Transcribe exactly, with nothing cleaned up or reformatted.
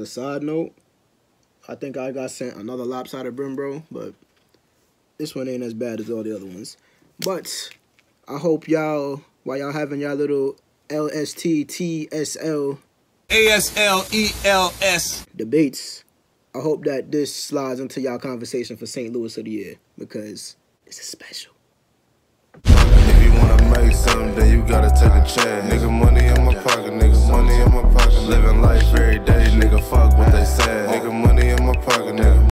side note, I think I got sent another lopsided brim, bro, but this one ain't as bad as all the other ones. But I hope y'all, while y'all having y'all little L S T T S L A S L E L S debates, I hope that this slides into y'all conversation for Saint Louis of the Year, because this is special. If you wanna make something, then you gotta take a chance. Nigga, money in my pocket, nigga, money in my pocket. Living life every day, nigga, fuck what they say. Nigga, money in my pocket, nigga.